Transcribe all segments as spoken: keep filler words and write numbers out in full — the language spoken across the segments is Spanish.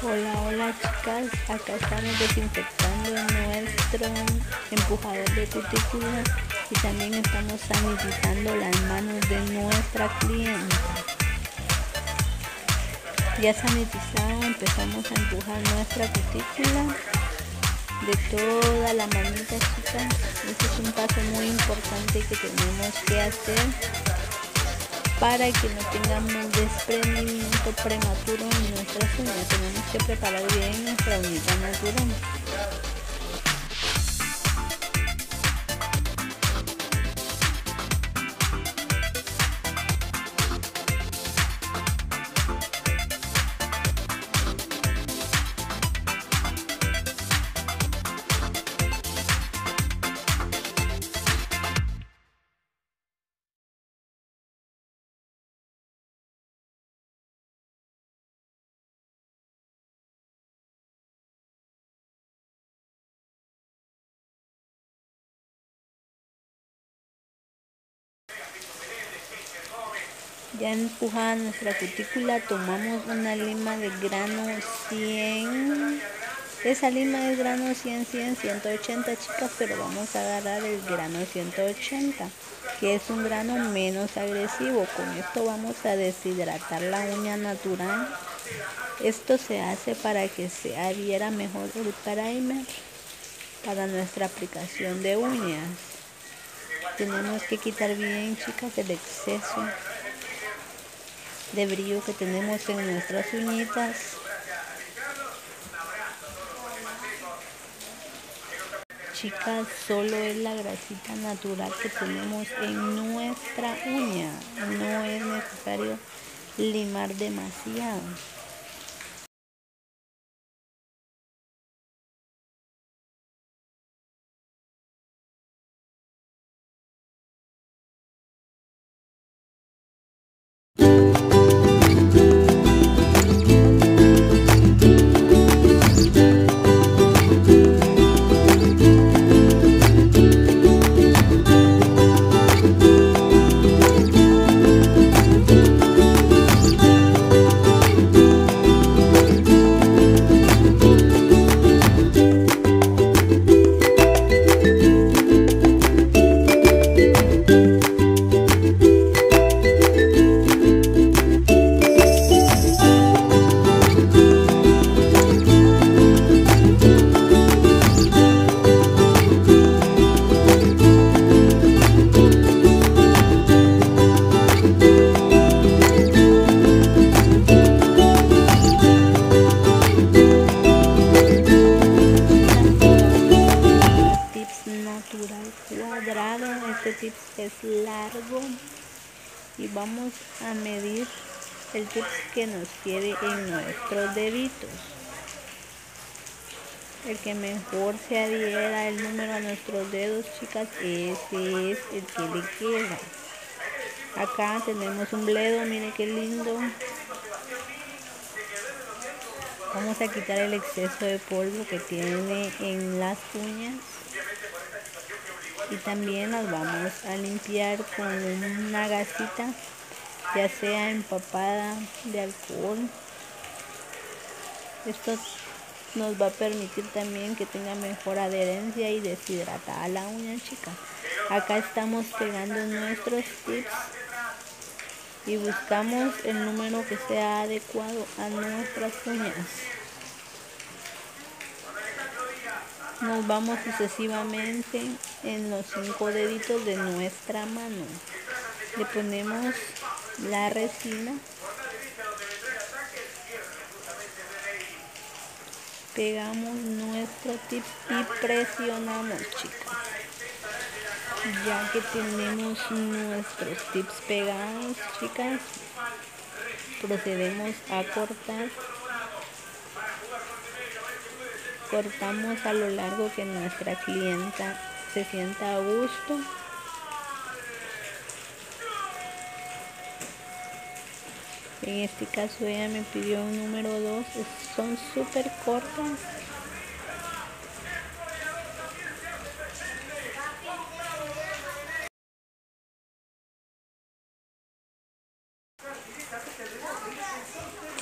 Hola, hola chicas, acá estamos desinfectando nuestro empujador de cutícula y también estamos sanitizando las manos de nuestra clienta. Ya sanitizado, empezamos a empujar nuestra cutícula de toda la manita, chicas. Este es un paso muy importante que tenemos que hacer para que no tengamos desprendimiento prematuro en nuestras uñas. Tenemos que preparar bien nuestra uñita natural. Ya empujada nuestra cutícula, tomamos una lima de grano cien. Esa lima es grano cien, cien, ciento ochenta, chicas, pero vamos a agarrar el grano ciento ochenta, que es un grano menos agresivo. Con esto vamos a deshidratar la uña natural. Esto se hace para que se adhiera mejor el primer para nuestra aplicación de uñas. Tenemos que quitar bien, chicas, el exceso de brillo que tenemos en nuestras uñitas. Chicas, solo es la grasita natural que tenemos en nuestra uña, no es necesario limar demasiado. Cuadrado, este tips es largo y vamos a medir el tips que nos quede en nuestros deditos, el que mejor se adhiera el número a nuestros dedos, chicas, ese es el que le queda. Acá tenemos un bledo, miren qué lindo. Vamos a quitar el exceso de polvo que tiene en las uñas. Y también las vamos a limpiar con una gasita, ya sea empapada de alcohol. Esto nos va a permitir también que tenga mejor adherencia y deshidratada la uña, chicas. Acá estamos pegando nuestros tips y buscamos el número que sea adecuado a nuestras uñas. Nos vamos sucesivamente en los cinco deditos de nuestra mano. Le ponemos la resina, pegamos nuestro tip y presionamos, chicas. Ya que tenemos nuestros tips pegados, chicas, procedemos a cortar. Cortamos a lo largo que nuestra clienta se sienta a gusto. En este caso ella me pidió un número dos, son súper cortas.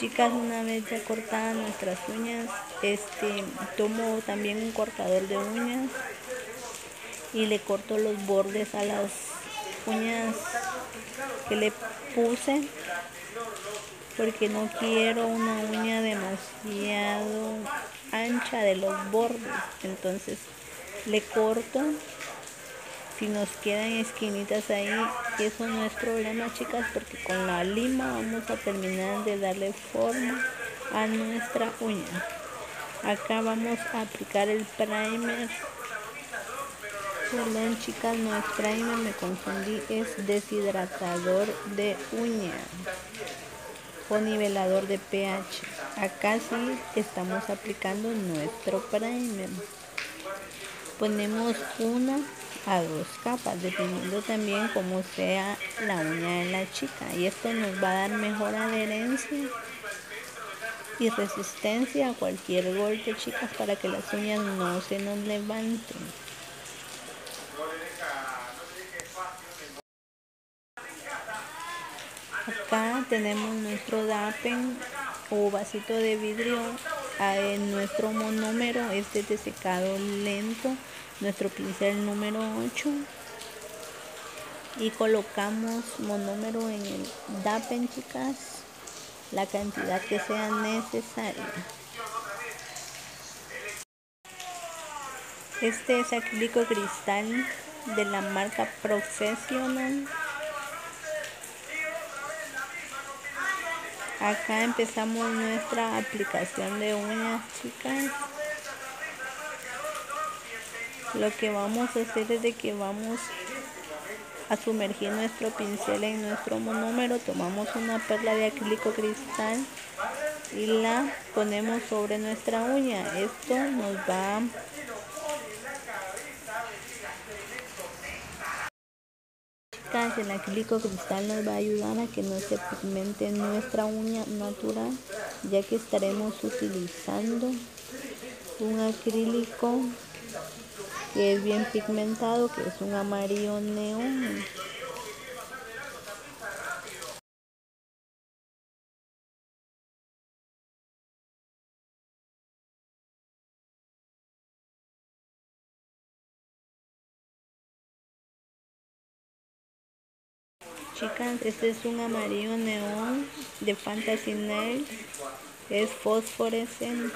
Chicas, una vez ya cortadas nuestras uñas, este, tomo también un cortador de uñas y le corto los bordes a las uñas que le puse, porque no quiero una uña demasiado ancha de los bordes. Entonces le corto. Si nos quedan esquinitas ahí, eso no es problema, chicas, porque con la lima vamos a terminar de darle forma a nuestra uña. Acá vamos a aplicar el primer. Perdón, chicas, no es primer, me confundí, es deshidratador de uña o nivelador de pH. Acá sí estamos aplicando nuestro primer. Ponemos una a dos capas, dependiendo también cómo sea la uña de la chica, y esto nos va a dar mejor adherencia y resistencia a cualquier golpe, chicas, para que las uñas no se nos levanten. Acá tenemos nuestro dapen o vasito de vidrio en nuestro monómero, este de secado lento, nuestro pincel número ocho, y colocamos monómero en el dapen, chicas, la cantidad que sea necesaria. Este es acrílico cristal de la marca Professional. Acá empezamos nuestra aplicación de uñas, chicas. Lo que vamos a hacer es de que vamos a sumergir nuestro pincel en nuestro monómero. Tomamos una perla de acrílico cristal y la ponemos sobre nuestra uña. Esto nos va chicas, el acrílico cristal nos va a ayudar a que no se pigmente nuestra uña natural, ya que estaremos utilizando un acrílico que es bien pigmentado, que es un amarillo neón. Chicas, este es un amarillo neón de Fantasy Nails, es fosforescente.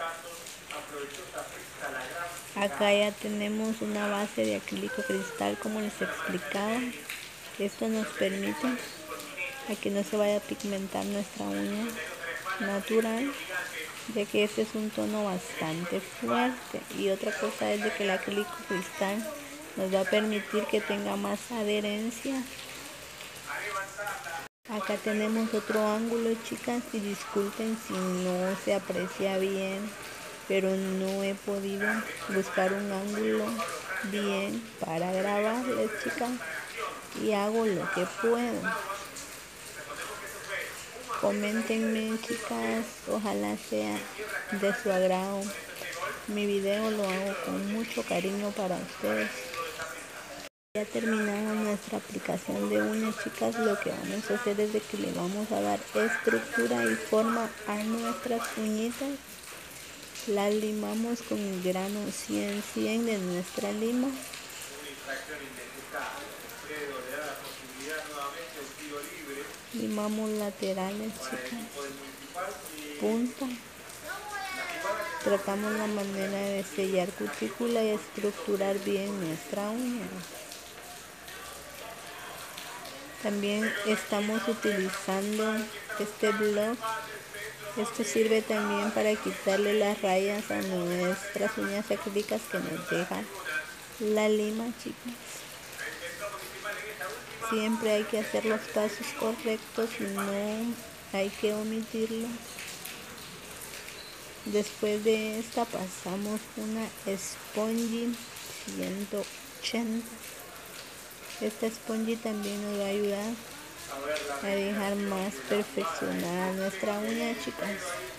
Acá ya tenemos una base de acrílico cristal, como les explicaba. Esto nos permite a que no se vaya a pigmentar nuestra uña natural, ya que este es un tono bastante fuerte. Y otra cosa es de que el acrílico cristal nos va a permitir que tenga más adherencia. Acá tenemos otro ángulo, chicas, y disculpen si no se aprecia bien, pero no he podido buscar un ángulo bien para grabarles, chicas, y hago lo que puedo. Coméntenme, chicas, ojalá sea de su agrado. Mi video lo hago con mucho cariño para ustedes. Ya terminado nuestra aplicación de uñas, chicas, lo que vamos a hacer es de que le vamos a dar estructura y forma a nuestras uñitas. Las limamos con el grano cien cien de nuestra lima. Limamos laterales, chicas, punta. Tratamos la manera de sellar cutícula y estructurar bien nuestra uña. También estamos utilizando este block. Esto sirve también para quitarle las rayas a nuestras uñas acrílicas que nos deja la lima, chicas. Siempre hay que hacer los pasos correctos y no hay que omitirlos. Después de esta pasamos una Spongy ciento ochenta. Esta Spongy también nos va a ayudar a dejar más perfeccionada nuestra uña, chicas.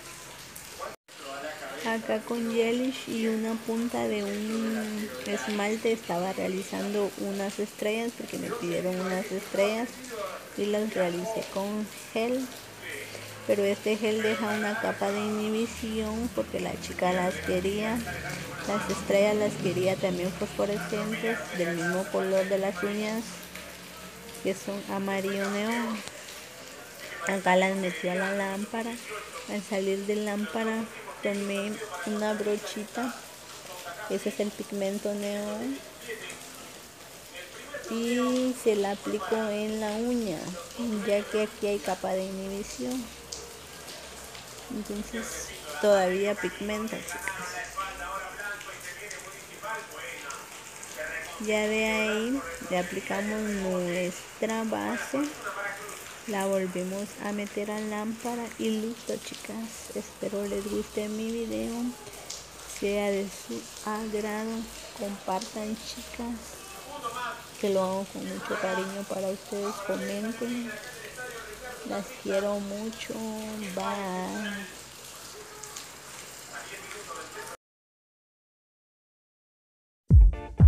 Acá con gelish y una punta de un esmalte estaba realizando unas estrellas, porque me pidieron unas estrellas y las realicé con gel. pero este gel deja una capa de inhibición porque la chica las quería, las estrellas las quería también fosforescentes, del mismo color de las uñas, que son amarillo neón. Acá las metí a la lámpara. Al salir de lámpara tomé una brochita, ese es el pigmento neón, y se la aplico en la uña, ya que aquí hay capa de inhibición, entonces todavía pigmenta, chicas. Ya de ahí le aplicamos nuestra base, la volvemos a meter a la lámpara y listo, chicas. Espero les guste mi video, sea de su agrado. Compartan, chicas, que lo hago con mucho cariño para ustedes. Comenten, las quiero mucho. Bye.